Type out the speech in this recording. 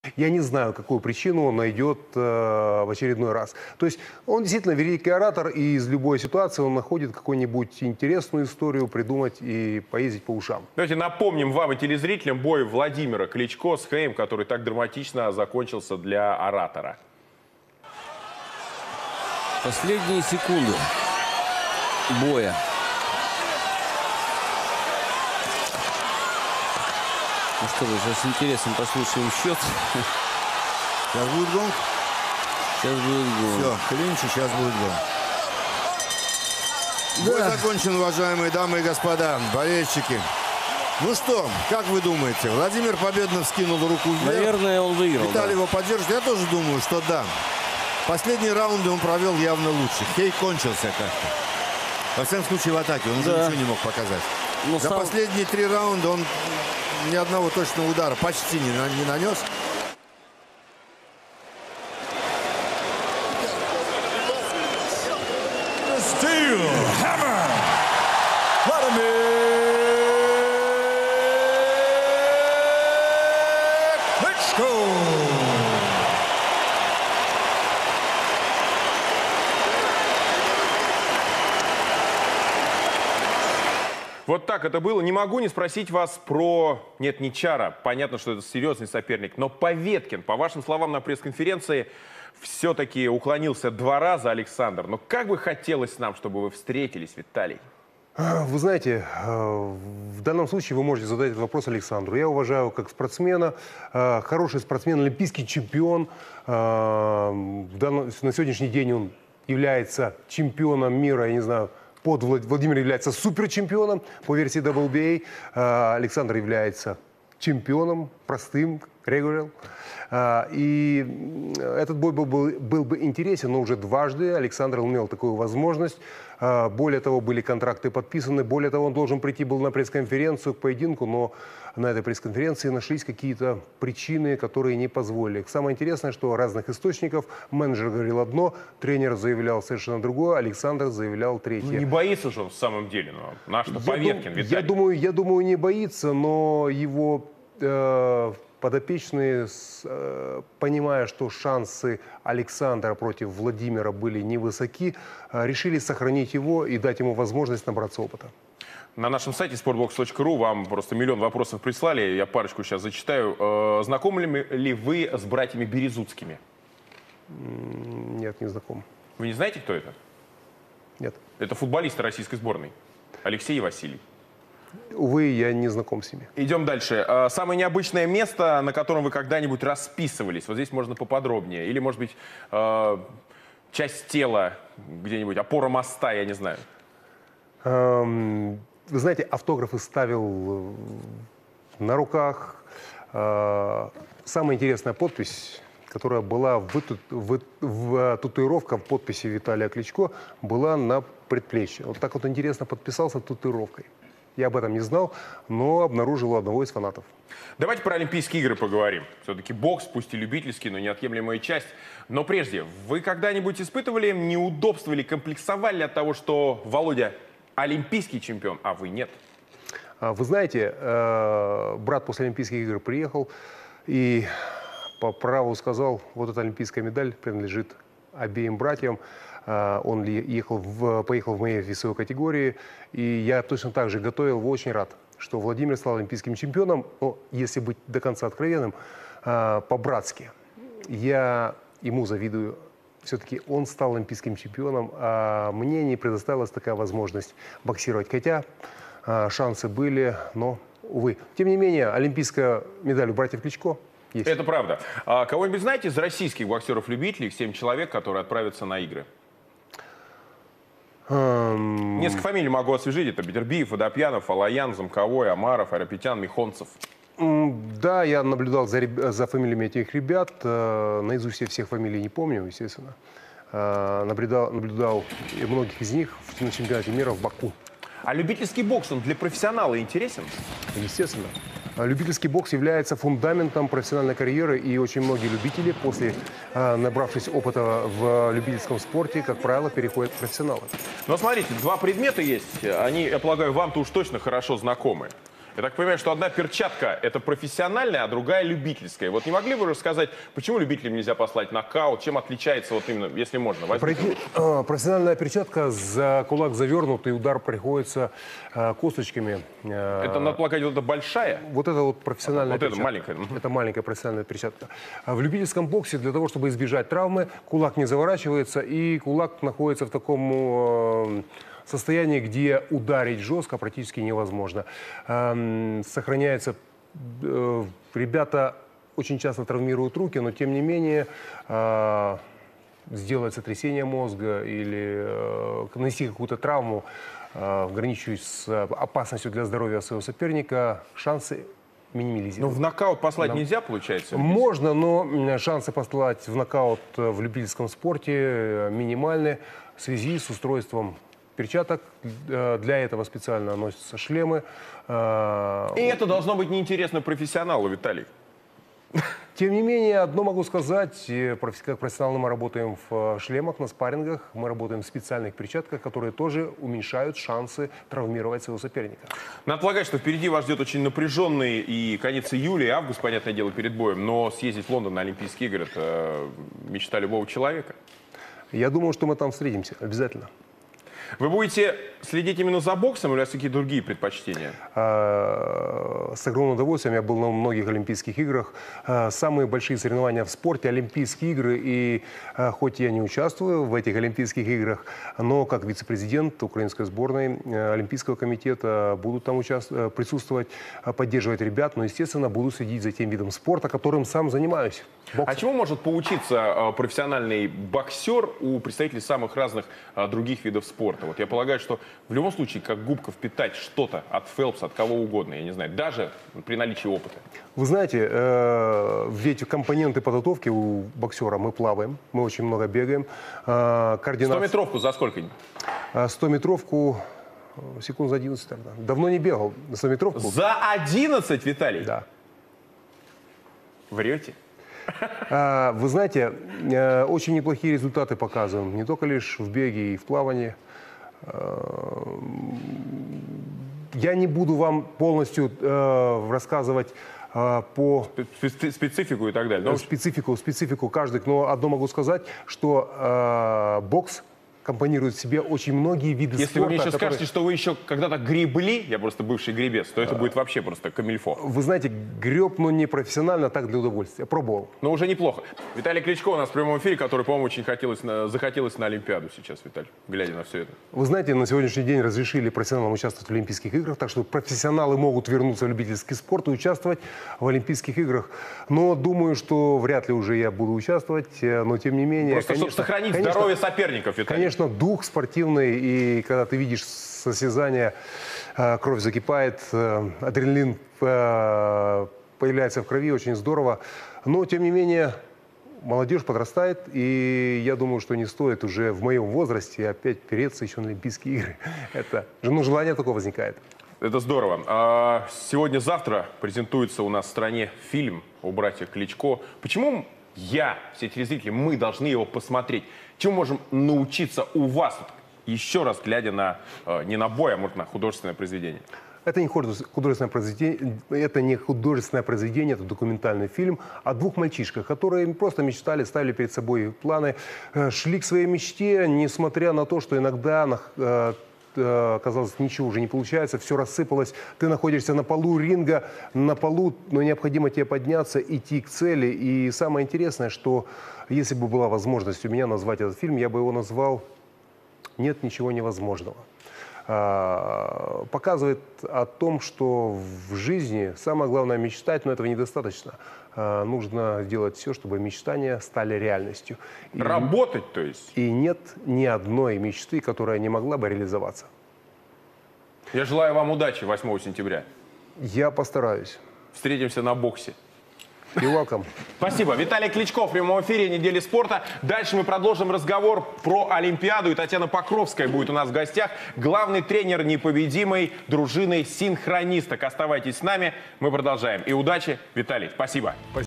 Я не знаю, какую причину он найдет в очередной раз. То есть он действительно великий оратор, и из любой ситуации он находит какую-нибудь интересную историю придумать и поездить по ушам. Давайте напомним вам и телезрителям бой Владимира Кличко с Хэем, который так драматично закончился для оратора. Последние секунды боя. Ну что же, сейчас с интересом послушаем счет. Сейчас будет гонг? Сейчас будет гонг. Все, клинч, и сейчас будет гонг. Бой закончен, уважаемые дамы и господа, болельщики. Ну что, как вы думаете, Владимир победно вскинул руку вверх? Наверное, он выиграл. Виталий его поддержит. Я тоже думаю, что да. Последние раунды он провел явно лучше. Хей кончился как-то. Во всяком случае, в атаке. Он уже ничего не мог показать. Но За последние 3 раунда он ни одного точного удара почти не нанес. Steel Hammer, Vladimir Klitschko. Вот так это было. Не могу не спросить вас про... Нет, не Чара. Понятно, что это серьезный соперник. Но Поветкин, по вашим словам на пресс-конференции, все-таки уклонился 2 раза, Александр. Но как бы хотелось нам, чтобы вы встретились, Виталий? Вы знаете, в данном случае вы можете задать этот вопрос Александру. Я уважаю как спортсмена, хороший спортсмен, олимпийский чемпион. На сегодняшний день он является чемпионом мира, я не знаю, Владимир является суперчемпионом по версии WBA. Александр является чемпионом, простым, регулярным. И этот бой был бы интересен, но уже дважды Александр имел такую возможность. Более того, были контракты подписаны. Более того, он должен прийти был на пресс-конференцию к поединку, но на этой пресс-конференции нашлись какие-то причины, которые не позволили. Самое интересное, что разных источников менеджер говорил одно, тренер заявлял совершенно другое, Александр заявлял третье. Ну, не боится же он в самом деле, но наш-то Поветкин, Виталий. Я думаю, не боится, но его подопечные, понимая, что шансы Александра против Владимира были невысоки, решили сохранить его и дать ему возможность набраться опыта. На нашем сайте sportbox.ru вам просто миллион вопросов прислали. Я парочку сейчас зачитаю. Знакомы ли вы с братьями Березутскими? Нет, не знаком. Вы не знаете, кто это? Нет. Это футболисты российской сборной. Алексей и Василий. Увы, я не знаком с ними. Идем дальше. Самое необычное место, на котором вы когда-нибудь расписывались? Вот здесь можно поподробнее. Или, может быть, часть тела где-нибудь, опора моста, я не знаю. Вы знаете, автографы ставил на руках. Самая интересная подпись, которая была в татуировка в подписи Виталия Кличко, была на предплечье. Вот так вот интересно подписался татуировкой. Я об этом не знал, но обнаружил у одного из фанатов. Давайте про Олимпийские игры поговорим. Все-таки бокс, пусть и любительский, но неотъемлемая часть. Но прежде, вы когда-нибудь испытывали неудобства или комплексовали от того, что Володя олимпийский чемпион, а вы нет? Вы знаете, брат после Олимпийских игр приехал и по праву сказал, вот эта олимпийская медаль принадлежит обеим братьям. Он поехал в моей весовой категории, и я точно так же готовил, очень рад, что Владимир стал олимпийским чемпионом. Но, если быть до конца откровенным, по-братски, я ему завидую. Все-таки он стал олимпийским чемпионом, а мне не предоставилась такая возможность боксировать. Хотя шансы были, но, увы. Тем не менее, олимпийская медаль у братьев Кличко есть. Это правда. А кого-нибудь знаете из российских боксеров-любителей, 7 человек, которые отправятся на игры? Несколько фамилий могу освежить. Это Бетербиев, Водопьянов, Алаян, Замковой, Амаров, Айрапетян, Михонцев. Да, я наблюдал за фамилиями этих ребят. Наизусть я всех фамилий не помню, естественно. Наблюдал и многих из них на чемпионате мира в Баку. А любительский бокс, он для профессионала интересен? Естественно. Любительский бокс является фундаментом профессиональной карьеры, и очень многие любители, после набравшись опыта в любительском спорте, как правило, переходят к профессионалам. Но смотрите, 2 предмета есть, они, я полагаю, вам-то уж точно хорошо знакомы. Я так понимаю, что одна перчатка – это профессиональная, а другая – любительская. Вот не могли бы вы рассказать, почему любителям нельзя послать нокаут, чем отличается, вот именно, если можно? Профессиональная перчатка, за кулак завернутый, удар приходится косточками. Это, надо полагать, это большая? Вот это вот профессиональная перчатка. Это маленькая. Это маленькая профессиональная перчатка. В любительском боксе для того, чтобы избежать травмы, кулак не заворачивается, и кулак находится в таком состоянии, где ударить жестко практически невозможно. Сохраняется... Ребята очень часто травмируют руки, но тем не менее сделать сотрясение мозга или нанести какую-то травму, граничащую с опасностью для здоровья своего соперника, шансы минимализированы. Ну, в нокаут послать нельзя, получается? Можно, но шансы послать в нокаут в любительском спорте минимальны в связи с устройством перчаток. Для этого специально носятся шлемы. И это должно быть неинтересно профессионалу, Виталий. Тем не менее, одно могу сказать, как профессионалы мы работаем в шлемах, на спаррингах, мы работаем в специальных перчатках, которые тоже уменьшают шансы травмировать своего соперника. Надо полагать, что впереди вас ждет очень напряженный и конец июля, и август, понятное дело, перед боем, но съездить в Лондон на Олимпийские игры – это мечта любого человека. Я думаю, что мы там встретимся, обязательно. Вы будете следить именно за боксом или у вас какие-то другие предпочтения? С огромным удовольствием. Я был на многих Олимпийских играх. Самые большие соревнования в спорте – Олимпийские игры. И хоть я не участвую в этих Олимпийских играх, но как вице-президент украинской сборной Олимпийского комитета буду там присутствовать, поддерживать ребят. Но, естественно, буду следить за тем видом спорта, которым сам занимаюсь. Боксом. А чему может поучиться профессиональный боксер у представителей самых разных других видов спорта? Вот я полагаю, что в любом случае, как губка впитать что-то от Фелпса, от кого угодно, я не знаю, даже при наличии опыта. Вы знаете, ведь компоненты подготовки у боксера: мы плаваем, мы очень много бегаем. 100-метровку за сколько? 100-метровку секунд за 11 тогда. Давно не бегал. 100-метровку. За 11, Виталий? Да. Врете? Вы знаете, очень неплохие результаты показываем. Не только лишь в беге и в плавании. Я не буду вам полностью рассказывать по специфику и так далее. Но... Специфику каждый. Но одно могу сказать, что бокс компонирует в себе очень многие виды спорта. Если вы мне сейчас скажете, что вы еще когда-то гребли, я просто бывший гребец, то это будет вообще просто камильфо. Вы знаете, греб, но не профессионально, так для удовольствия. Пробовал. Но уже неплохо. Виталий Кличко у нас в прямом эфире, который, по-моему, очень захотелось на Олимпиаду сейчас, Виталий, глядя на все это. Вы знаете, на сегодняшний день разрешили профессионалам участвовать в Олимпийских играх, так что профессионалы могут вернуться в любительский спорт и участвовать в Олимпийских играх. Но думаю, что вряд ли уже я буду участвовать, но тем не менее... Просто чтобы сохранить здоровье соперников, Виталий. Конечно, дух спортивный, и когда ты видишь состязание, кровь закипает, адреналин появляется в крови, очень здорово. Но, тем не менее, молодежь подрастает, и я думаю, что не стоит уже в моем возрасте опять переться еще на Олимпийские игры. Это, желание такое возникает. Это здорово. Сегодня-завтра презентуется у нас в стране фильм о братьях Кличко. Почему все телезрители, мы должны его посмотреть? Чему можем научиться у вас, еще раз глядя на, не на бой, а может на художественное произведение? Это не художественное произведение, это документальный фильм о двух мальчишках, которые просто мечтали, ставили перед собой планы, шли к своей мечте, несмотря на то, что иногда казалось, ничего уже не получается, все рассыпалось, ты находишься на полу ринга, но необходимо тебе подняться, идти к цели. И самое интересное, что если бы была возможность у меня назвать этот фильм, я бы его назвал «Нет ничего невозможного». Показывает о том, что в жизни самое главное мечтать, но этого недостаточно. Нужно сделать все, чтобы мечтания стали реальностью. Работать, то есть? И нет ни одной мечты, которая не могла бы реализоваться. Я желаю вам удачи 8 сентября. Я постараюсь. Встретимся на боксе. You're welcome. Спасибо. Виталий Кличко в прямом эфире «Недели спорта». Дальше мы продолжим разговор про Олимпиаду. И Татьяна Покровская будет у нас в гостях. Главный тренер непобедимой дружины синхронисток. Оставайтесь с нами. Мы продолжаем. И удачи, Виталий. Спасибо.